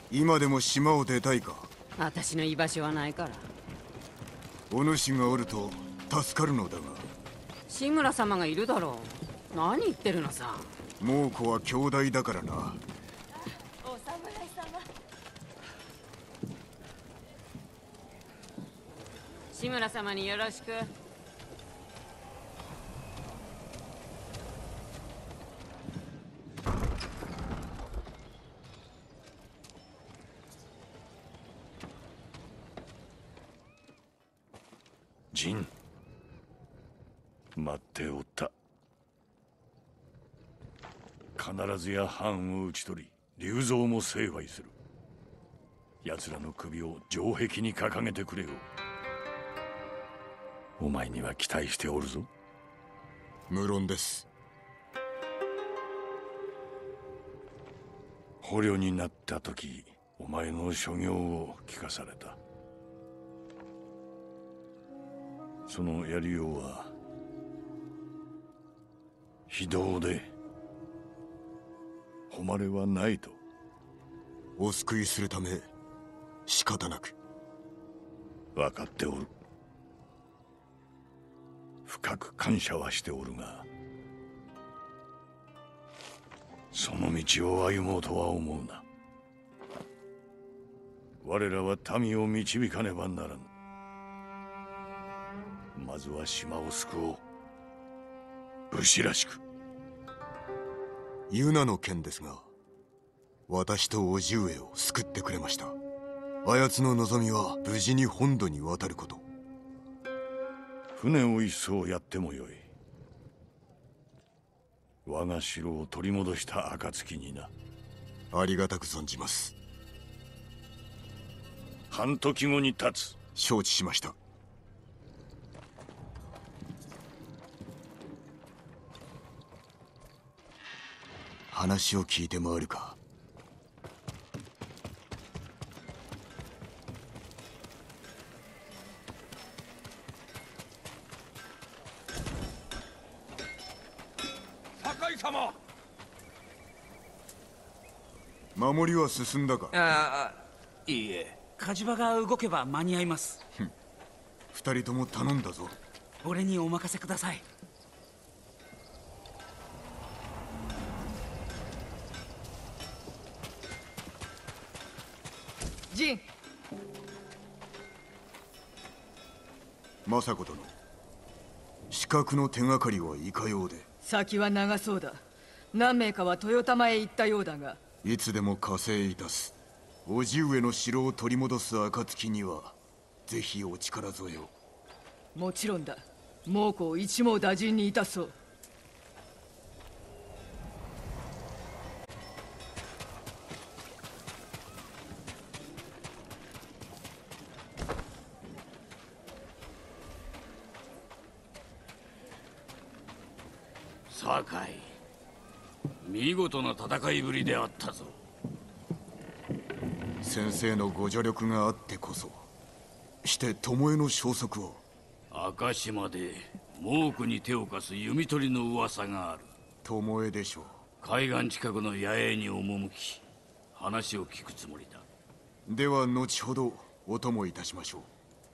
今でも島を出たいか？ 私の居場所はないから。 お主がおると助かるのだが。 志村様がいるだろう。何言ってるのさ。 猛虎は兄弟だからな。 お侍様。 志村様によろしく。 陣、待っておった。必ずや藩を討ち取り、龍蔵も成敗する。奴らの首を城壁に掲げてくれよ。お前には期待しておるぞ。 無論です。 捕虜になった時、お前の所業を聞かされた。そのやりようは非道で誉れはないと。 お救いするため仕方なく。 分かっておる。深く感謝はしておるが、その道を歩もうとは思うな。我らは民を導かねばならぬ。まずは島を救おう。武士らしく。 ユナの件ですが、私と叔父上を救ってくれました。あやつの望みは無事に本土に渡ること。 船を一艘やってもよい。我が城を取り戻した暁にな。 ありがたく存じます。 半時後に立つ。 承知しました。話を聞いて回るか。 酒井様。 守りは進んだか？ いいえ、火事場が動けば間に合います。 二人とも頼んだぞ。 俺にお任せください。 陣。 政子殿、刺客の手がかりはいかようで。 先は長そうだ。何名かは豊玉へ行ったようだが。 いつでも加勢いたす。叔父上の城を取り戻す暁にはぜひお力添えを。 もちろんだ。猛虎を一網打尽にいたそう。 酒井、見事な戦いぶりであったぞ。 先生のご助力があってこそ。して巴の消息は？ 明島で猛虎に手を貸す弓取りの噂がある。 巴でしょう。 海岸近くの野営に赴き話を聞くつもりだ。 では後ほどお供いたしましょう。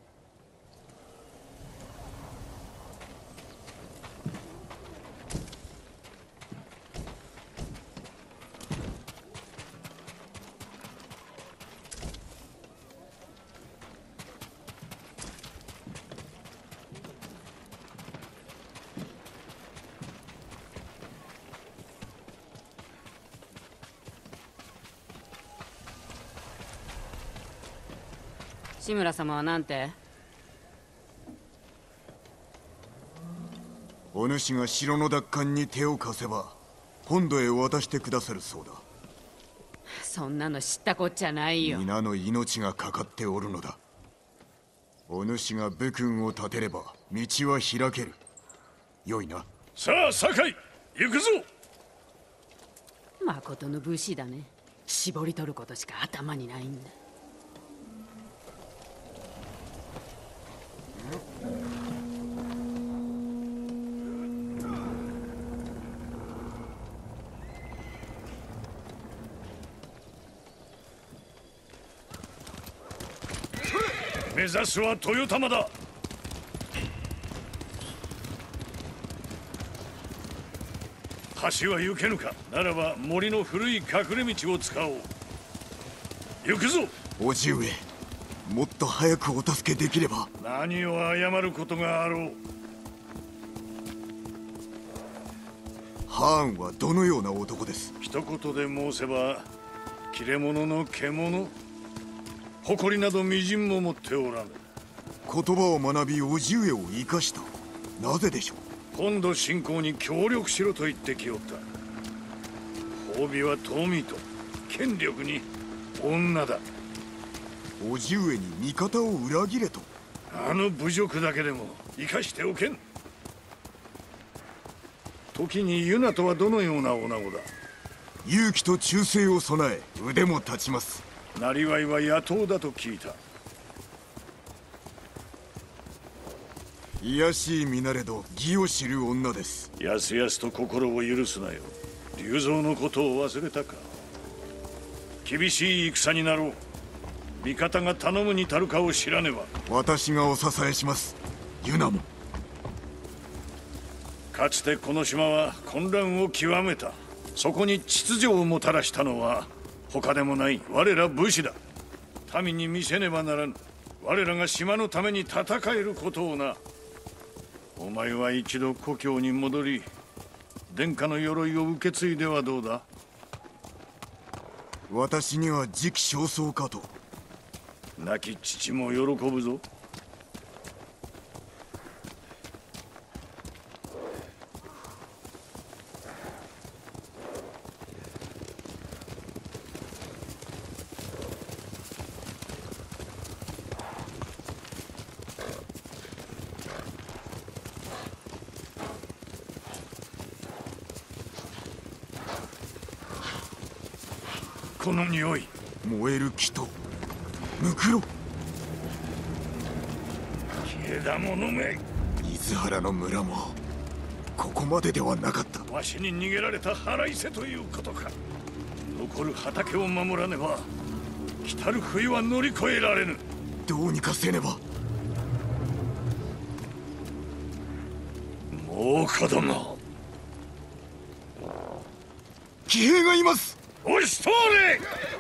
志村様は何て？ お主が城の奪還に手を貸せば本土へ渡してくださるそうだ。 そんなの知ったこっちゃないよ。 皆の命がかかっておるのだ。お主が武君を立てれば道は開ける。よいな。 さあ酒井、行くぞ。 まことの武士だね。絞り取ることしか頭にないんだ。 目指すは豊玉だ。橋は行けぬか。ならば森の古い隠れ道を使おう。行くぞ。 叔父上、もっと早くお助けできれば。 何を謝ることがあろう。 ハーンはどのような男です？ 一言で申せば切れ者の獣、誇りなどみじんも持っておらぬ。 言葉を学び叔父上を生かした。なぜでしょう？ 今度侵攻に協力しろと言ってきおった。褒美は富と権力に女だ。 叔父上に味方を裏切れと？ あの侮辱だけでも生かしておけん。時にユナとはどのような女子だ？ 勇気と忠誠を備え腕も立ちます。 なりわいは野党だと聞いた。 卑しい身なれど義を知る女です。 やすやすと心を許すなよ。龍蔵のことを忘れたか。厳しい戦になろう。味方が頼むに足るかを知らねば。 私がお支えします。ユナも。 かつてこの島は混乱を極めた。そこに秩序をもたらしたのは他でもない我ら武士だ。民に見せねばならぬ。我らが島のために戦えることをな。お前は一度故郷に戻り殿下の鎧を受け継いではどうだ？ 私には時期尚早かと。 亡き父も喜ぶぞ。この匂い。 燃える木とムクロ。 消えだ者め。 水原の村もここまでではなかった。 わしに逃げられた腹いせということか。残る畑を守らねば来たる冬は乗り越えられぬ。 どうにかせねば。 もう子供。 騎兵がいます。 押し通れ。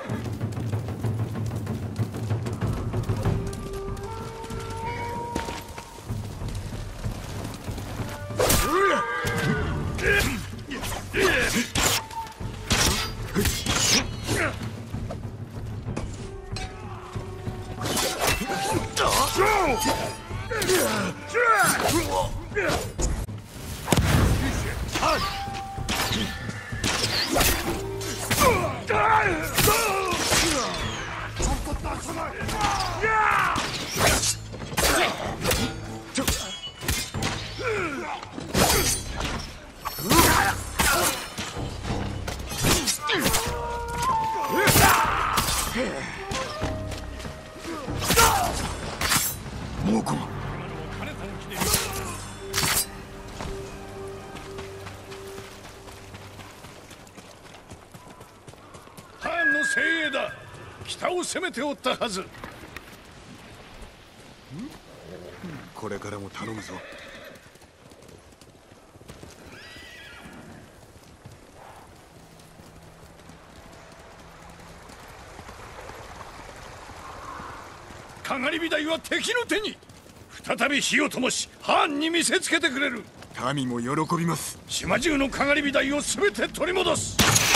猛虎。 ハーンの精鋭だ。北を攻めておったはず。 これからも頼むぞ。 かがり火台は敵の手に。再び火を灯しハーンに見せつけてくれる。 民も喜びます。 島中のかがり火台を全て取り戻す。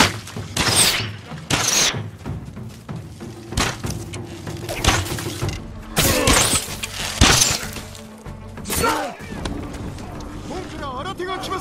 本家ら新手が来ます。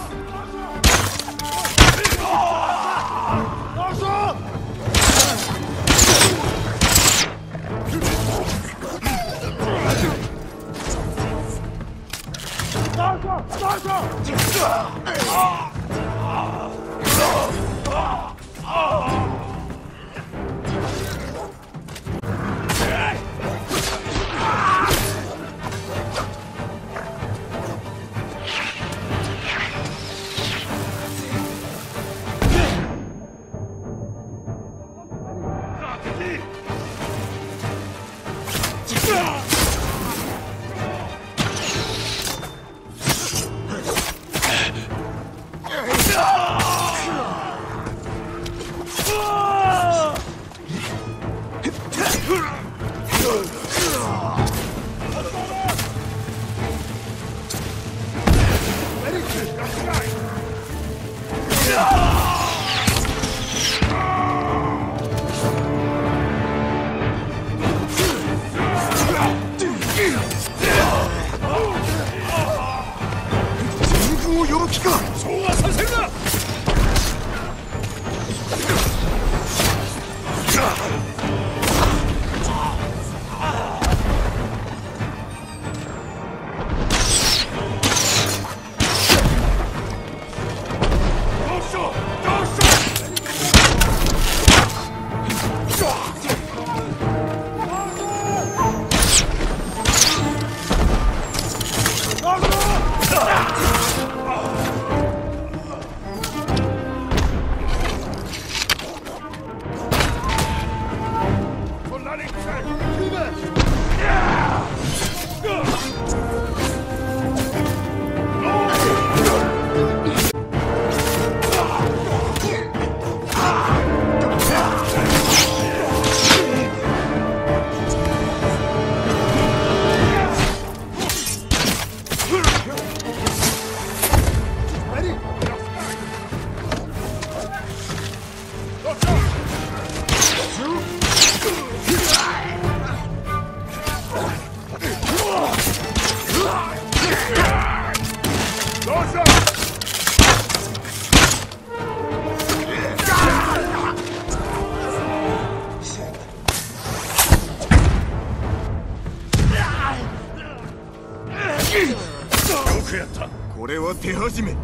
手始め。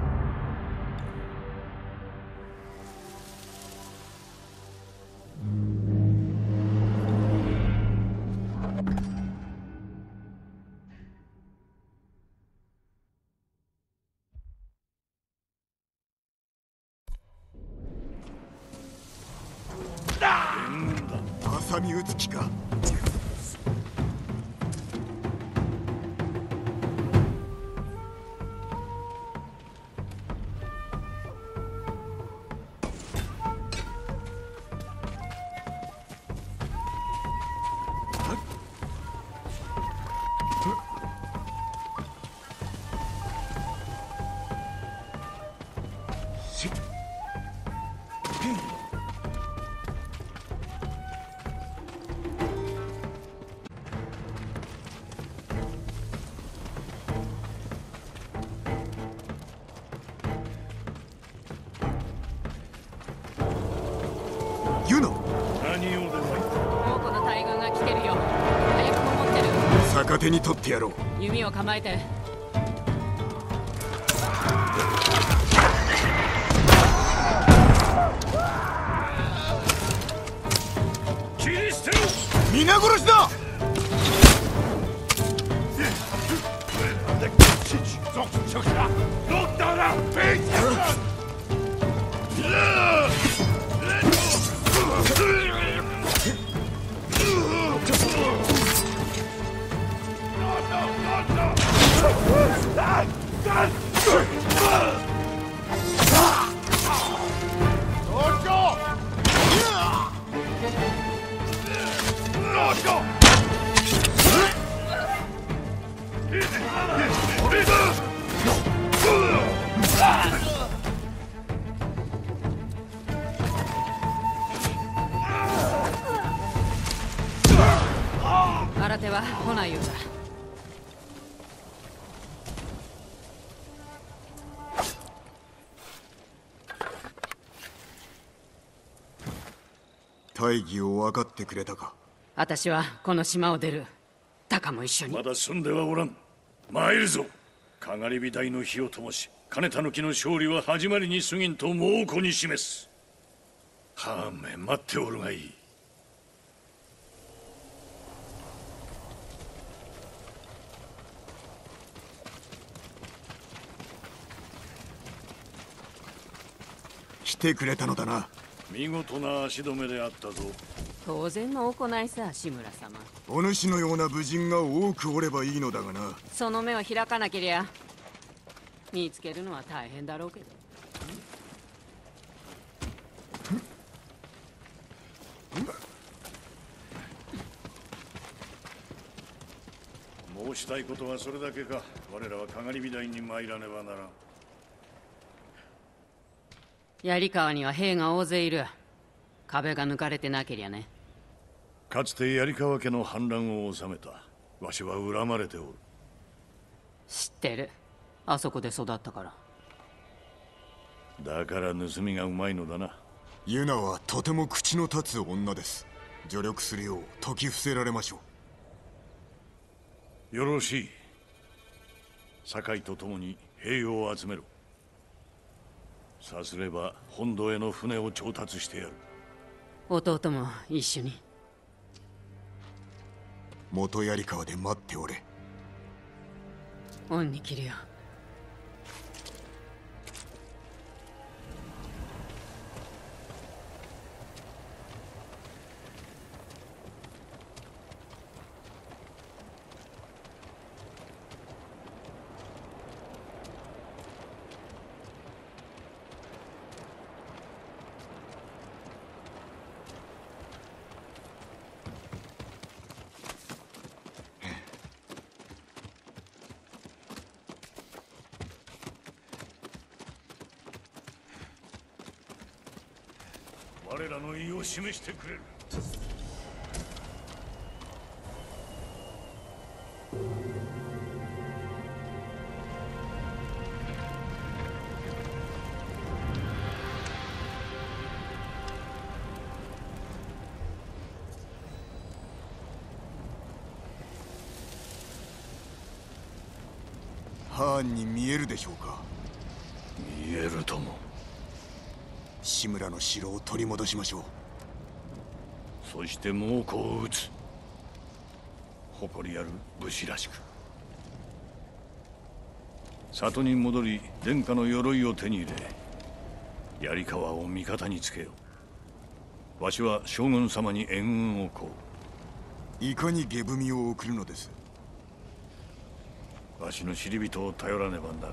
挟み撃つ気か。ユナ、 何をでもいい。 もうこの大軍が来てるよ。早くも持ってる。 逆手に取ってやろう。 弓を構えて。 切り捨てろ。 皆殺しだ。 新手は来ないようだ。 大義を分かってくれたか。 私はこの島を出る。タカも一緒に。 まだ済んではおらん。参るぞ。かがり火台の火を灯し、金田の木の勝利は始まりに過ぎんと猛虎に示す。はめ待っておるがいい。 来てくれたのだな。 見事な足止めであったぞ。 当然の行いさ、志村様。 お主のような武人が多くおればいいのだがな。 その目を開かなけりゃ見つけるのは大変だろうけど。 申したいことはそれだけか。我らはかがり火台に参らねばならん。 槍川には兵が大勢いる。壁が抜かれてなけりゃね。 かつて槍川家の反乱を収めた。わしは恨まれておる。 知ってる。あそこで育ったから。 だから盗みがうまいのだな。 ユナはとても口の立つ女です。助力するよう説き伏せられましょう。よろしい。堺と共に兵を集めろ。さすれば本土への船を調達してやる。 弟も一緒に。 元槍川で待っておれ。 恩に着るよ。 我らの意を示してくれる。 ハーンに見えるでしょうか。 るとも。 志村の城を取り戻しましょう。 そして猛虎を撃つ。誇りある武士らしく。里に戻り殿下の鎧を手に入れ、槍川を味方につけよう。わしは将軍様に援軍を請う。 いかに下踏みを送るのです？ わしの知り人を頼らねばならんな。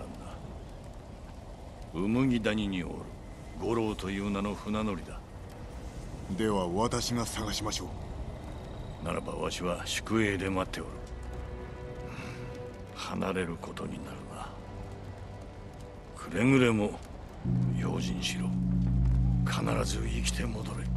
麦谷におる五郎という名の船乗りだ。 では私が探しましょう。 ならばわしは宿営で待っておる。離れることになるな。くれぐれも用心しろ。必ず生きて戻れ。